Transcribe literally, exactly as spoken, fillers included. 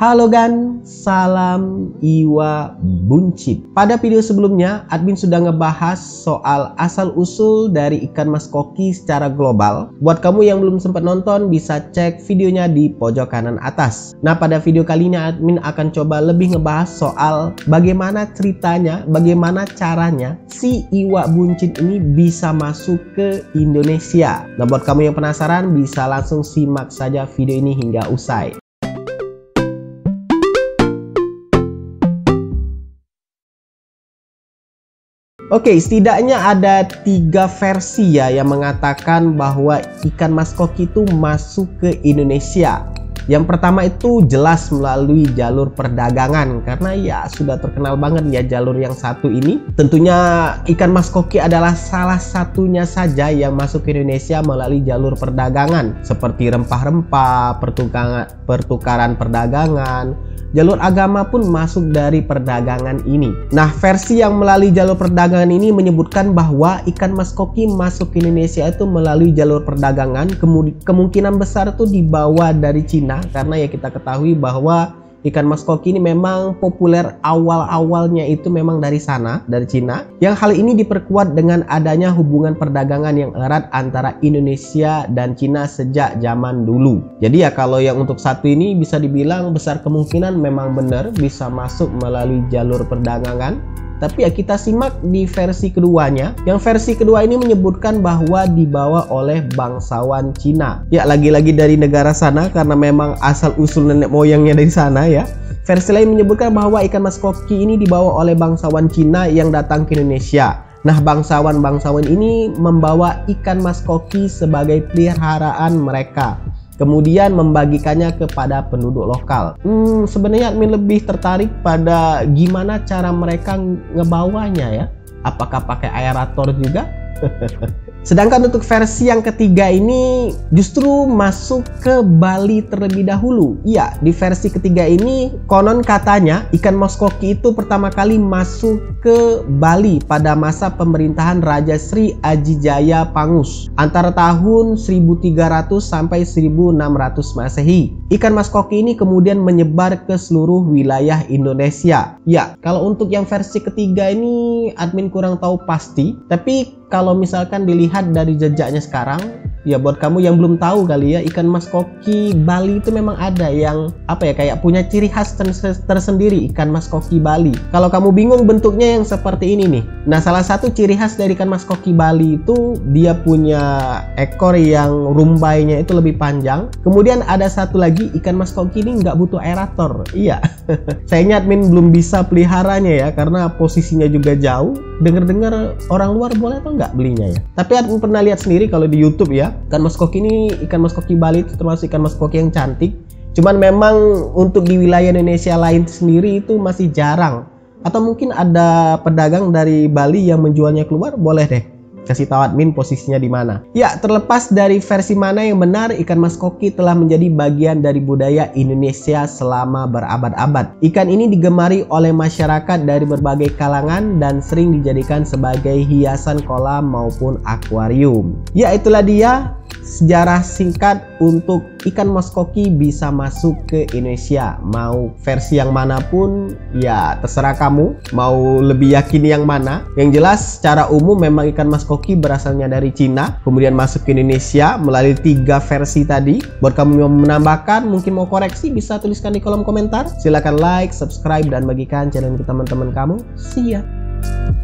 Halo gan, salam iwa buncit. Pada video sebelumnya, admin sudah ngebahas soal asal-usul dari ikan mas koki secara global. Buat kamu yang belum sempat nonton, bisa cek videonya di pojok kanan atas. Nah, pada video kali ini admin akan coba lebih ngebahas soal bagaimana ceritanya, bagaimana caranya si iwa buncit ini bisa masuk ke Indonesia. Nah, buat kamu yang penasaran, bisa langsung simak saja video ini hingga usai. Oke, setidaknya ada tiga versi ya yang mengatakan bahwa ikan mas koki itu masuk ke Indonesia. Yang pertama itu jelas melalui jalur perdagangan, karena ya sudah terkenal banget ya jalur yang satu ini. Tentunya ikan mas koki adalah salah satunya saja yang masuk ke Indonesia melalui jalur perdagangan, seperti rempah-rempah, pertukaran, pertukaran perdagangan. Jalur agama pun masuk dari perdagangan ini. Nah, versi yang melalui jalur perdagangan ini menyebutkan bahwa ikan mas koki masuk ke Indonesia itu melalui jalur perdagangan. Kemungkinan besar itu dibawa dari Cina, karena ya kita ketahui bahwa ikan mas koki ini memang populer awal-awalnya itu memang dari sana, dari Cina. Yang hal ini diperkuat dengan adanya hubungan perdagangan yang erat antara Indonesia dan Cina sejak zaman dulu. Jadi ya kalau yang untuk satu ini bisa dibilang besar kemungkinan memang benar bisa masuk melalui jalur perdagangan. Tapi ya kita simak di versi keduanya. Yang versi kedua ini menyebutkan bahwa dibawa oleh bangsawan Cina. Ya lagi-lagi dari negara sana karena memang asal-usul nenek moyangnya dari sana ya. Versi lain menyebutkan bahwa ikan mas koki ini dibawa oleh bangsawan Cina yang datang ke Indonesia. Nah, bangsawan-bangsawan ini membawa ikan mas koki sebagai peliharaan mereka, kemudian membagikannya kepada penduduk lokal. Hmm, sebenarnya admin lebih tertarik pada gimana cara mereka ngebawanya ya. Apakah pakai aerator juga? Sedangkan untuk versi yang ketiga ini justru masuk ke Bali terlebih dahulu. Iya, di versi ketiga ini konon katanya ikan mas koki itu pertama kali masuk ke Bali pada masa pemerintahan Raja Sri Ajijaya Pangus antara tahun seribu tiga ratus sampai seribu enam ratus Masehi. Ikan mas koki ini kemudian menyebar ke seluruh wilayah Indonesia. Ya, kalau untuk yang versi ketiga ini admin kurang tahu pasti, tapi kalau misalkan dilihat dari jejaknya sekarang, ya buat kamu yang belum tahu kali ya, ikan mas koki Bali itu memang ada yang apa ya, kayak punya ciri khas tersendiri ikan mas koki Bali. Kalau kamu bingung bentuknya yang seperti ini nih. Nah, salah satu ciri khas dari ikan mas koki Bali itu dia punya ekor yang rumbainya itu lebih panjang. Kemudian ada satu lagi, ikan mas koki ini nggak butuh aerator. Iya. Sayangnya admin belum bisa peliharanya ya karena posisinya juga jauh. Dengar-dengar orang luar boleh atau nggak belinya ya. Tapi admin pernah lihat sendiri kalau di YouTube ya, ikan mas koki ini, ikan mas koki Bali itu termasuk ikan mas koki yang cantik. Cuman memang untuk di wilayah Indonesia lain sendiri itu masih jarang. Atau mungkin ada pedagang dari Bali yang menjualnya keluar, boleh deh kasih tahu admin posisinya di mana. Ya, terlepas dari versi mana yang benar, ikan mas koki telah menjadi bagian dari budaya Indonesia selama berabad-abad. Ikan ini digemari oleh masyarakat dari berbagai kalangan dan sering dijadikan sebagai hiasan kolam maupun akuarium. Ya, itulah dia sejarah singkat untuk ikan mas koki bisa masuk ke Indonesia. Mau versi yang manapun ya terserah kamu mau lebih yakin yang mana. Yang jelas secara umum memang ikan mas koki berasalnya dari Cina, kemudian masuk ke Indonesia melalui tiga versi tadi. Buat kamu yang mau menambahkan, mungkin mau koreksi, bisa tuliskan di kolom komentar. Silahkan like, subscribe, dan bagikan channel ini ke teman-teman kamu. See ya.